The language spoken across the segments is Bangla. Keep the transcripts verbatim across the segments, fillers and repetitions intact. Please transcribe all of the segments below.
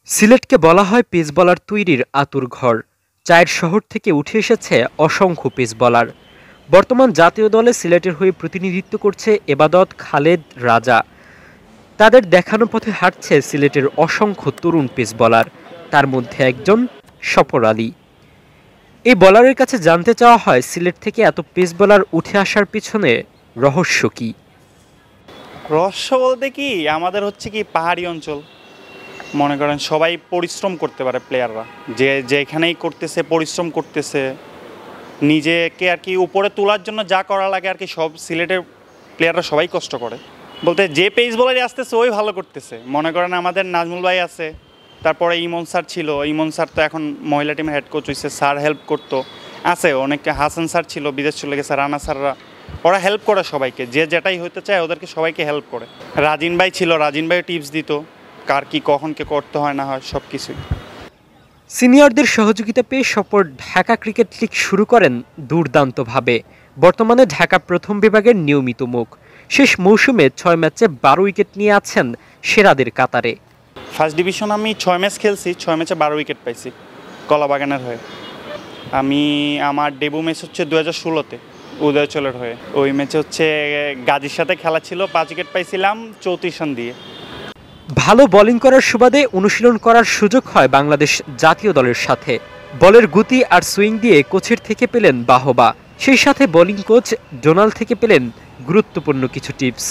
সিলেটকে বলা হয় পেস বোলার তৈরির আঁতুড়ঘর। চায়ের শহর থেকে উঠে এসেছে অসংখ্য পেস বোলার। বর্তমান জাতীয় দলে সিলেটের হয়ে প্রতিনিধিত্ব করছে এবাদত, খালেদ, রাজা। তাদের দেখানো পথে হাঁটছে সিলেটের অসংখ্য তরুণ পেস বোলার, তার মধ্যে একজন সফর আলী। এই বোলারের কাছে জানতে চাওয়া হয় সিলেট থেকে এত পেস বোলার উঠে আসার পিছনে রহস্য কি। রহস্য বলতে কি, আমাদের হচ্ছে কি পাহাড়ি অঞ্চল, মনে করেন সবাই পরিশ্রম করতে পারে, প্লেয়াররা যে যেখানেই করতেছে পরিশ্রম করতেছে, নিজেকে আর কি উপরে তোলার জন্য যা করা লাগে আর কি সব সিলেটের প্লেয়াররা সবাই কষ্ট করে। বলতে যে পেস বোলারই আসতেছে ওই ভালো করতেছে। মনে করেন আমাদের নাজমুল ভাই আছে, তারপরে ইমন স্যার ছিল, ইমন স্যার তো এখন মহিলা টিমের হেড কোচ হয়েছে, স্যার হেল্প করতো, আছে অনেকে, হাসান স্যার ছিল বিদেশ চলে গেছে, রানা স্যাররা, ওরা হেল্প করে সবাইকে, যে যেটাই হইতে চায় ওদেরকে সবাইকে হেল্প করে। রাজিন ভাই ছিল, রাজিন ভাইও টিপস দিত কার কি কখন কে করতে হয় না হয় সব কিছুই। সিনিয়রদের সহযোগিতা পেয়ে সফর ঢাকা ক্রিকেট লিগ শুরু করেন দুর্দান্তভাবে। বর্তমানে ঢাকা প্রথম বিভাগের নিয়মিত মুখ। শেষ মৌসুমে ছয় ম্যাচে বারো উইকেট নিয়ে আছেন সেরাদের কাতারে। ফার্স্ট ডিভিশন আমি ছয় ম্যাচ খেলছি, ছয় ম্যাচে বারো উইকেট পাইছি কলাবাগানের হয়ে। আমি আমার ডেবু ম্যাচ হচ্ছে দু হাজার ষোলোতে উদয়চলের হয়ে। ওই ম্যাচে হচ্ছে গাজীর সাথে খেলা ছিল, পাঁচ উইকেট পাইছিলাম চৌত্রিশ রান দিয়ে। ভালো বোলিং করার সুবাদে অনুশীলন করার সুযোগ হয় বাংলাদেশ জাতীয় দলের সাথে। বলের গতি আর সুইং দিয়ে কোচের থেকে পেলেন বাহবা, সেই সাথে বোলিং কোচ ডোনাল্ড থেকে পেলেন গুরুত্বপূর্ণ কিছু টিপস।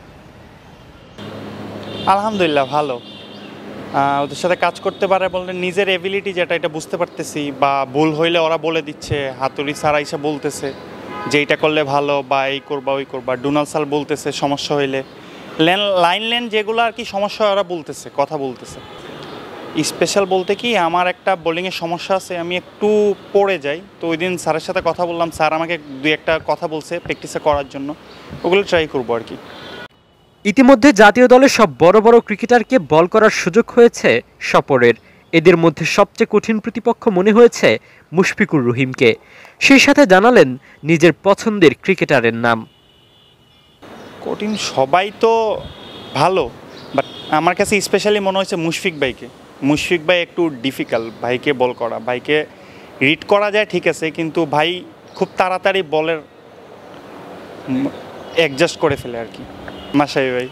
আলহামদুলিল্লাহ ভালো, ওদের সাথে কাজ করতে পারে বলতে নিজের এবিলিটি যেটা এটা বুঝতে পারতেছি, বা ভুল হইলে ওরা বলে দিচ্ছে, হাতুড়ি স্যার এসে বলতেছে যে এইটা করলে ভালো, বা এই করবা ওই করবা, ডোনাল্ড স্যার বলতেছে সমস্যা হইলে, লেন লাইন লেন যেগুলো আর কি সমস্যা ওরা বলতেছে, কথা বলতেছে। স্পেশাল বলতে কি, আমার একটা বোলিংয়ের সমস্যা আছে, আমি একটু পড়ে যাই, তো ওই দিন স্যারের সাথে কথা বললাম, স্যার আমাকে দুই একটা কথা বলছে প্র্যাকটিসে করার জন্য, ওগুলো ট্রাই করবো আর কি। ইতিমধ্যে জাতীয় দলের সব বড় বড় ক্রিকেটারকে বল করার সুযোগ হয়েছে সফরের। এদের মধ্যে সবচেয়ে কঠিন প্রতিপক্ষ মনে হয়েছে মুশফিকুর রহিমকে। সেই সাথে জানালেন নিজের পছন্দের ক্রিকেটারের নাম। কঠিন সবাই তো ভালো, বাট আমার কাছে স্পেশালি মনে হয়েছে মুশফিক ভাইকে। মুশফিক ভাই একটু ডিফিকাল্ট, ভাইকে বল করা, ভাইকে রিড করা যায় ঠিক আছে, কিন্তু ভাই খুব তাড়াতাড়ি বলের অ্যাডজাস্ট করে ফেলে আর কি। মাসাই ভাই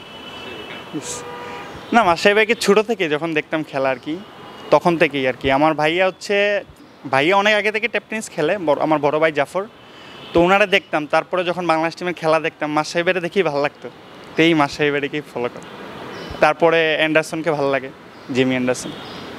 না, মাসাই ভাইকে ছোটো থেকে যখন দেখতাম খেলা আর কি, তখন থেকেই আর কি। আমার ভাইয়া হচ্ছে, ভাইয়া অনেক আগে থেকে টেপ টেনিস খেলে, আমার বড় ভাই জাফর, তো ওনারা দেখতাম। তারপরে যখন বাংলাদেশ টিমের খেলা দেখতাম, মাসাইবেরে দেখেই ভালো লাগতো, তো এই মাসাইবেরেকেই ফলো করে। তারপরে অ্যান্ডারসনকে ভালো লাগে, জিমি অ্যান্ডারসন।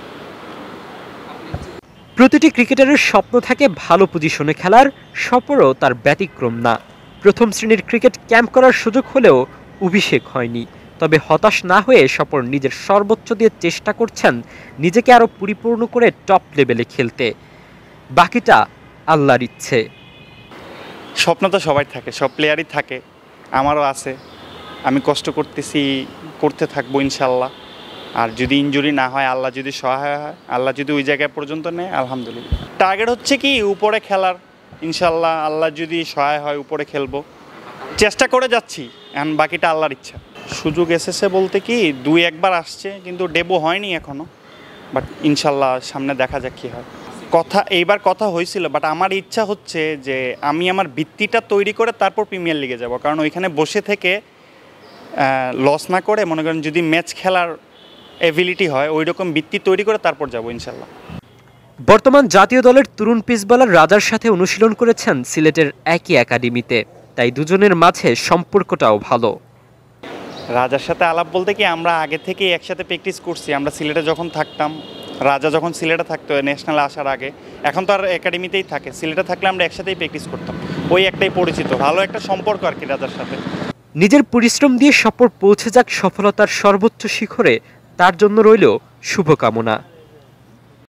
প্রতিটি ক্রিকেটারের স্বপ্ন থাকে ভালো পজিশনে খেলার, সফরও তার ব্যতিক্রম না। প্রথম শ্রেণীর ক্রিকেট ক্যাম্প করার সুযোগ হলেও অভিষেক হয়নি, তবে হতাশ না হয়ে সফর নিজের সর্বোচ্চ দিয়ে চেষ্টা করছেন নিজেকে আরও পরিপূর্ণ করে টপ লেভেলে খেলতে। বাকিটা আল্লাহর ইচ্ছে। স্বপ্ন তো সবাই থাকে, সব প্লেয়ারই থাকে, আমারও আছে। আমি কষ্ট করতেছি, করতে থাকবো ইনশাল্লাহ। আর যদি ইনজুরি না হয়, আল্লাহ যদি সহায় হয়, আল্লাহ যদি ওই জায়গায় পর্যন্ত নেয়, আলহামদুলিল্লাহ। টার্গেট হচ্ছে কি উপরে খেলার, ইনশাল্লাহ আল্লাহ যদি সহায় হয় উপরে খেলবো, চেষ্টা করে যাচ্ছি, এখন বাকিটা আল্লাহর ইচ্ছা। সুযোগ এসেছে বলতে কি, দুই একবার আসছে, কিন্তু ডেবু হয়নি এখনও, বাট ইনশাল্লাহ সামনে দেখা যাক কী হয়। কথা এইবার কথা হয়েছিল, বাট আমার ইচ্ছা হচ্ছে যে আমি আমার ভিত্তিটা তৈরি করে তারপর প্রিমিয়ার লিগে যাব, কারণ ওইখানে বসে থেকে লস না করে, মনে করেন যদি ম্যাচ খেলার এবিলিটি হয়, ওই রকম ভিত্তি তৈরি করে তারপর যাব ইনশাল্লাহ। বর্তমান জাতীয় দলের তরুণ পেস বোলার রাজার সাথে অনুশীলন করেছেন সিলেটের একই একাডেমিতে, তাই দুজনের মাঝে সম্পর্কটাও ভালো। রাজার সাথে আলাপ বলতে কি, আমরা আগে থেকেই একসাথে প্র্যাকটিস করছি। আমরা সিলেটে যখন থাকতাম, রাজা যখন সিলেটে থাকতো ন্যাশনালে আসার আগে, এখন তো আর একাডেমিতেই থাকে, সিলেটে থাকলে আমরা একসাথেই প্র্যাকটিস করতাম, ওই একটাই পরিচিত, ভালো একটা সম্পর্ক আর কি রাজার সাথে। নিজের পরিশ্রম দিয়ে সফর পৌঁছে যাক সফলতার সর্বোচ্চ শিখরে, তার জন্য রইল শুভকামনা।